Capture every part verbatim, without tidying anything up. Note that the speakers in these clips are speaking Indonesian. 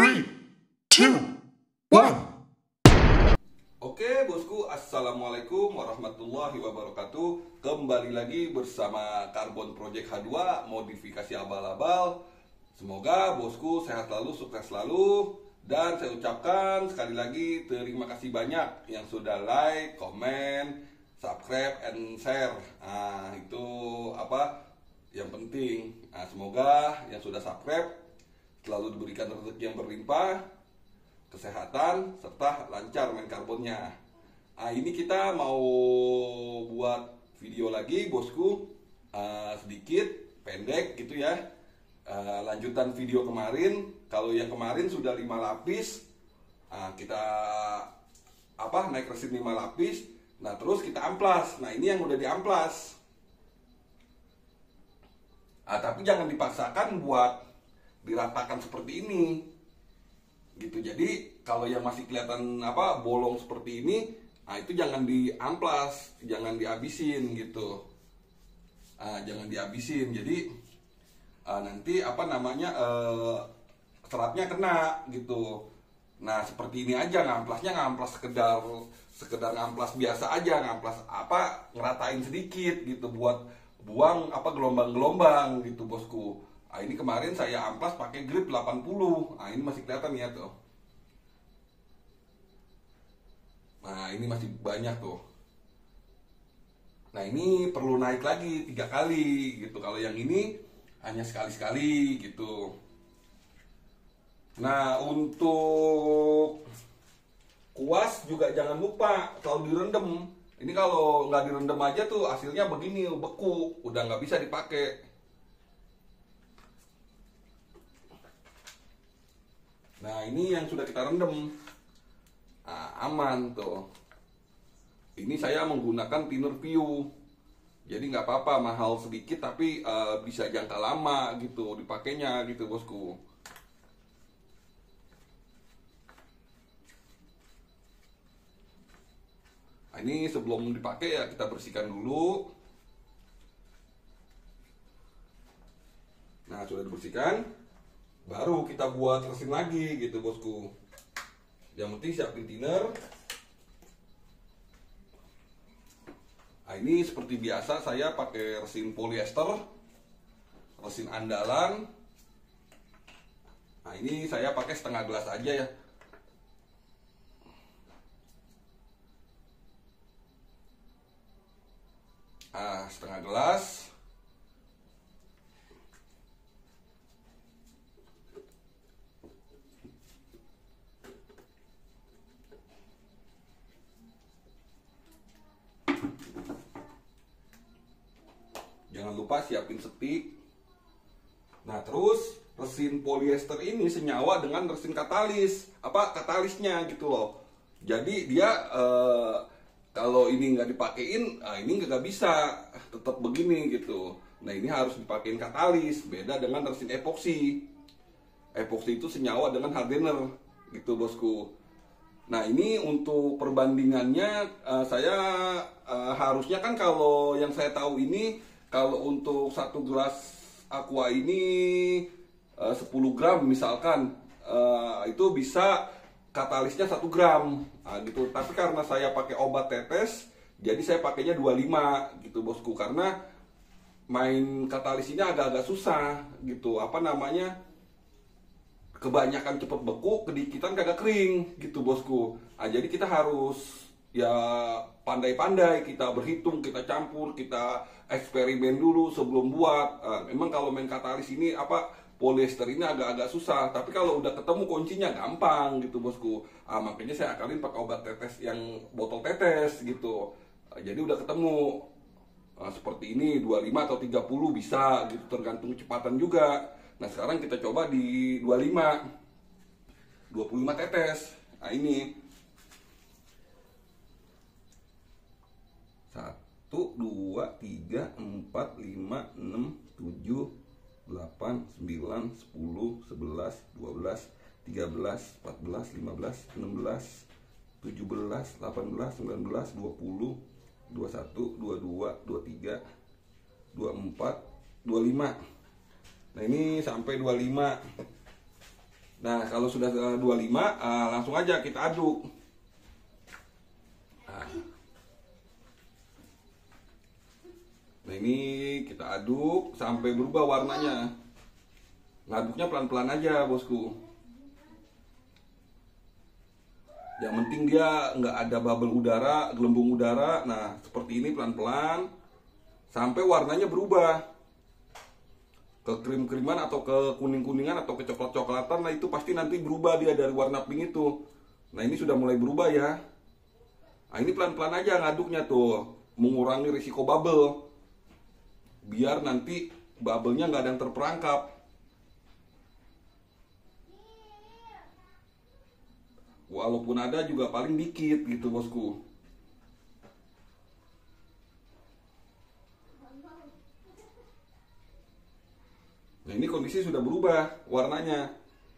three, two, one. Oke bosku, assalamualaikum warahmatullahi wabarakatuh. Kembali lagi bersama Karbon Project H dua modifikasi abal-abal. Semoga bosku sehat selalu, sukses selalu. Dan saya ucapkan sekali lagi terima kasih banyak yang sudah like, komen, subscribe, and share. Nah itu apa yang penting. Nah, semoga yang sudah subscribe selalu diberikan rezeki yang berlimpah, kesehatan, serta lancar main karbonnya. Nah, ini kita mau buat video lagi bosku, uh, sedikit pendek gitu ya, uh, lanjutan video kemarin. Kalau yang kemarin sudah lima lapis, uh, kita apa naik resin lima lapis. Nah terus kita amplas. Nah ini yang udah diamplas. Nah, tapi jangan dipaksakan buat diratakan seperti ini gitu. Jadi kalau yang masih kelihatan apa bolong seperti ini, nah itu jangan diamplas, jangan dihabisin gitu. Nah, jangan dihabisin. Jadi uh, nanti apa namanya uh, seratnya kena gitu. Nah seperti ini aja, ngamplasnya ngamplas sekedar sekedar ngamplas biasa aja, ngamplas apa ngeratain sedikit gitu buat buang apa gelombang-gelombang gitu bosku. Nah, ini kemarin saya amplas pakai grip delapan puluh. Nah, ini masih kelihatan ya tuh. Nah, ini masih banyak tuh. Nah, ini perlu naik lagi tiga kali gitu. Kalau yang ini hanya sekali-sekali gitu. Nah, untuk kuas juga jangan lupa selalu direndam. Ini kalau nggak direndam aja tuh hasilnya begini, beku, udah nggak bisa dipakai. Nah ini yang sudah kita rendam, nah, aman tuh. Ini saya menggunakan thinner view, jadi nggak apa-apa mahal sedikit tapi uh, bisa jangka lama gitu dipakainya gitu bosku. Nah, ini sebelum dipakai ya kita bersihkan dulu. Nah sudah dibersihkan, baru kita buat resin lagi gitu bosku. Yang penting siapin thinner. Nah ini seperti biasa saya pakai resin polyester, resin andalan. Nah ini saya pakai setengah gelas aja ya. Nah setengah gelas. Jangan lupa siapin setik. Nah terus resin polyester ini senyawa dengan resin katalis, apa katalisnya gitu loh. Jadi dia eh, kalau ini nggak dipakein, nah ini nggak bisa tetap begini gitu. Nah ini harus dipakein katalis, beda dengan resin epoksi. Epoksi itu senyawa dengan hardener gitu bosku. Nah ini untuk perbandingannya uh, saya uh, harusnya kan kalau yang saya tahu ini kalau untuk satu gelas aqua ini uh, sepuluh gram misalkan uh, itu bisa katalisnya satu gram nah, gitu. Tapi karena saya pakai obat tetes, jadi saya pakainya dua puluh lima gitu bosku. Karena main katalis ini agak-agak susah gitu. Apa namanya? Kebanyakan cepet beku, kedikitan kagak kering gitu bosku. Nah, jadi kita harus ya pandai-pandai, kita berhitung, kita campur, kita eksperimen dulu sebelum buat. Nah, memang kalau main katalis ini apa polyester ini agak-agak susah, tapi kalau udah ketemu kuncinya gampang gitu bosku. Nah, makanya saya akalin pakai obat tetes yang botol tetes gitu. Nah, jadi udah ketemu. Nah, seperti ini dua puluh lima atau tiga puluh bisa gitu, tergantung kecepatan juga. Nah sekarang kita coba di dua puluh lima dua puluh lima tetes. Nah ini satu, dua, tiga, empat, lima, enam, tujuh, delapan, sembilan, sepuluh, sebelas, dua belas, tiga belas, empat belas, lima belas, enam belas, tujuh belas, delapan belas, sembilan belas, dua puluh, dua puluh satu, dua puluh dua, dua puluh tiga, dua puluh empat, dua puluh lima. Nah ini sampai dua puluh lima. Nah, kalau sudah eh, dua puluh lima, eh, langsung aja kita aduk. Nah, nah ini kita aduk sampai berubah warnanya. Ngaduknya pelan-pelan aja, bosku. Yang penting dia nggak ada bubble udara, gelembung udara. Nah, seperti ini pelan-pelan sampai warnanya berubah ke krim-kriman atau ke kuning-kuningan atau ke coklat-coklatan. Nah, itu pasti nanti berubah dia dari warna pink itu. Nah, ini sudah mulai berubah ya. Nah, ini pelan-pelan aja ngaduknya tuh, mengurangi risiko bubble. Biar nanti bubble-nya nggak ada yang terperangkap. Walaupun ada juga paling dikit gitu, bosku. Nah, ini kondisi sudah berubah warnanya.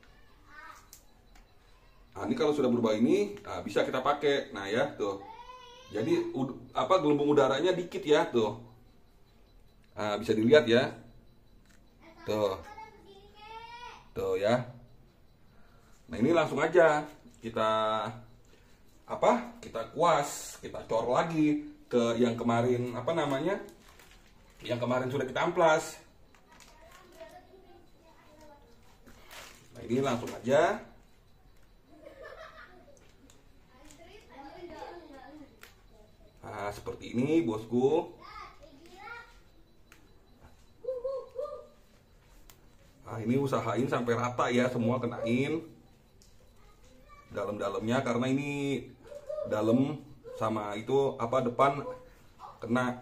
Nah, ini kalau sudah berubah ini, nah, bisa kita pakai. Nah ya, tuh. Jadi ud- apa gelembung udaranya dikit ya, tuh. Nah, bisa dilihat ya. Tuh. Tuh ya. Nah, ini langsung aja kita apa? Kita kuas, kita cor lagi ke yang kemarin apa namanya? Yang kemarin sudah kita amplas. Nah, ini langsung aja. Nah, seperti ini, bosku. Nah, ini usahain sampai rata ya, semua kenain dalam-dalamnya, karena ini dalam sama itu apa depan kena.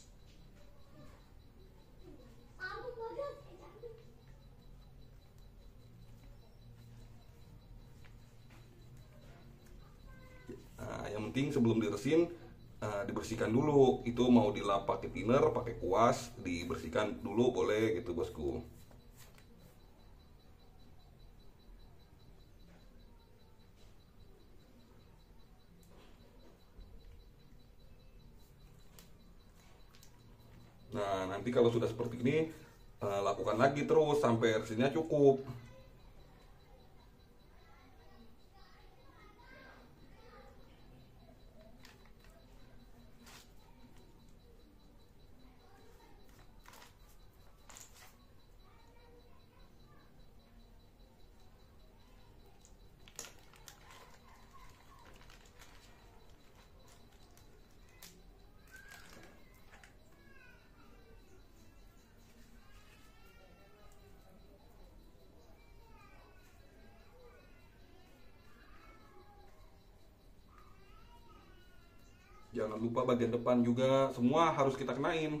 Nah, yang penting sebelum diresin uh, dibersihkan dulu. Itu mau dilap pakai thinner, pakai kuas, dibersihkan dulu boleh gitu, bosku. Nah, nanti kalau sudah seperti ini, uh, lakukan lagi terus sampai resinnya cukup. Jangan lupa bagian depan juga semua harus kita kenain.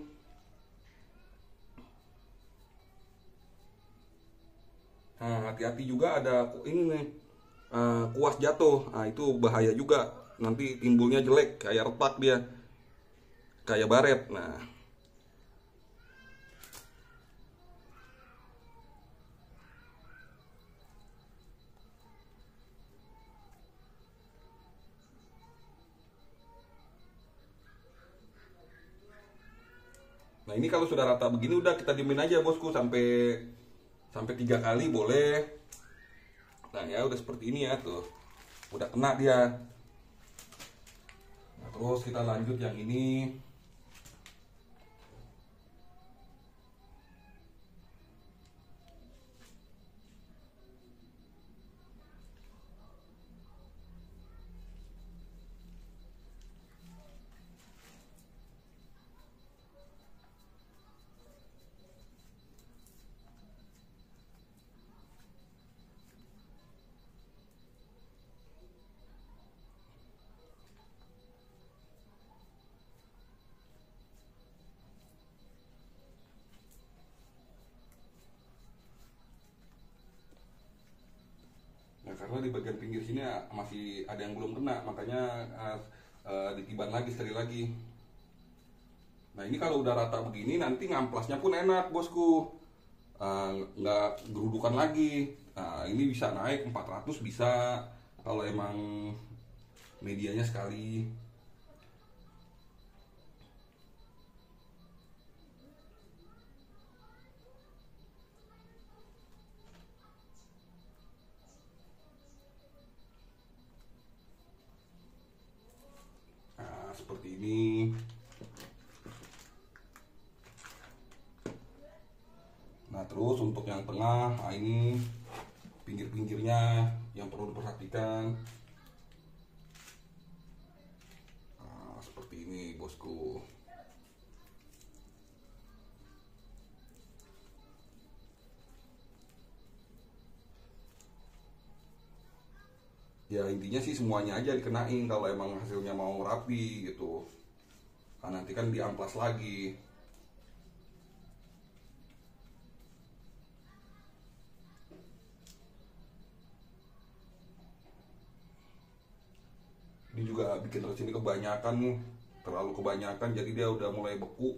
Nah, hati-hati juga ada ini nih, uh, kuas jatuh. Nah, itu bahaya juga. Nanti timbulnya jelek, kayak retak dia, kayak baret. Nah, nah ini kalau sudah rata begini udah kita diemin aja, bosku, sampai sampai tiga kali boleh. Nah ya udah seperti ini ya, tuh udah kena dia. Nah, terus kita lanjut yang ini. Nah, karena di bagian pinggir sini masih ada yang belum kena, makanya uh, uh, ditiban lagi sekali lagi. Nah ini kalau udah rata begini nanti ngamplasnya pun enak, bosku. Uh, nggak gerudukan lagi. Nah, ini bisa naik empat ratus bisa kalau emang medianya sekali. Terus untuk yang tengah, nah ini pinggir-pinggirnya yang perlu diperhatikan. Nah, seperti ini bosku. Ya intinya sih semuanya aja dikenain kalau emang hasilnya mau rapi gitu. Nah, nanti kan diamplas lagi. Ini juga bikin resin ini kebanyakan nih, terlalu kebanyakan jadi dia udah mulai beku.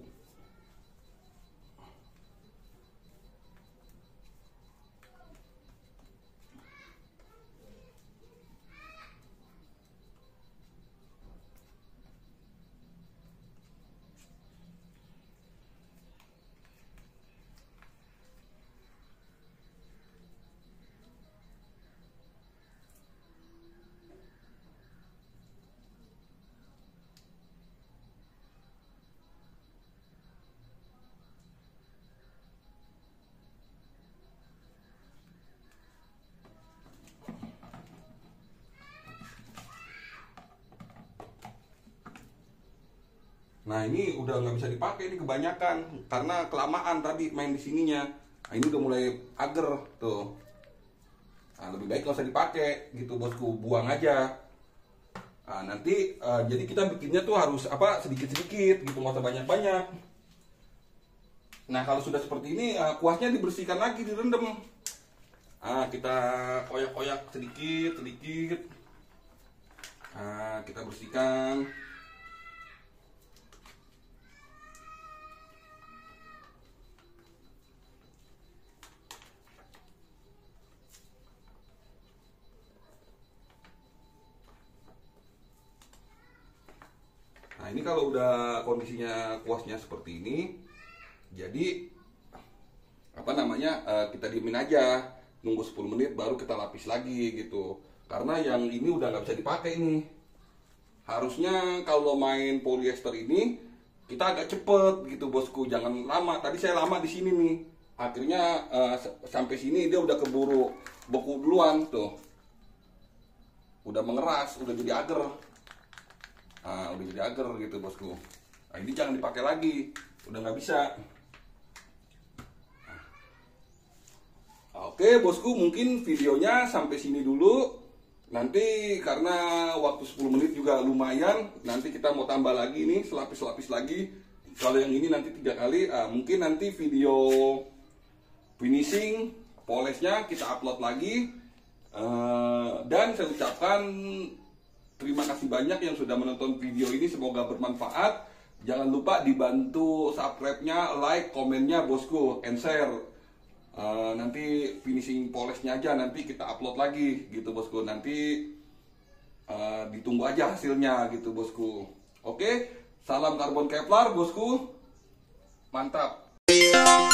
Nah ini udah nggak bisa dipakai ini kebanyakan karena kelamaan tadi main di sininya. Nah ini udah mulai ager tuh. Nah, lebih baik nggak usah dipakai gitu bosku, buang aja. Nah, nanti uh, jadi kita bikinnya tuh harus apa sedikit-sedikit gitu, nggak usah banyak-banyak. Nah kalau sudah seperti ini uh, kuahnya dibersihkan lagi, direndam. Nah, kita koyak-koyak sedikit sedikit. Nah, kita bersihkan. Nah ini kalau udah kondisinya kuasnya seperti ini, jadi apa namanya uh, kita diemin aja, nunggu sepuluh menit baru kita lapis lagi gitu. Karena yang ini udah nggak bisa dipakai nih. Harusnya kalau main polyester ini kita agak cepet gitu bosku, jangan lama. Tadi saya lama di sini nih, akhirnya uh, sampai sini dia udah keburu beku duluan tuh, udah mengeras, udah jadi agar. Nah, udah jadi agar gitu bosku. Nah ini jangan dipakai lagi, udah nggak bisa. Oke bosku, mungkin videonya sampai sini dulu. Nanti karena waktu sepuluh menit juga lumayan, nanti kita mau tambah lagi nih, selapis-selapis lagi. Kalau yang ini nanti tiga kali, ah, mungkin nanti video finishing, polishnya kita upload lagi. uh, Dan saya ucapkan terima kasih banyak yang sudah menonton video ini, semoga bermanfaat. Jangan lupa dibantu subscribe-nya, like, komennya bosku, and share. Uh, nanti finishing polishnya aja nanti kita upload lagi gitu bosku. Nanti uh, ditunggu aja hasilnya gitu bosku. Oke, salam karbon Kevlar bosku, mantap.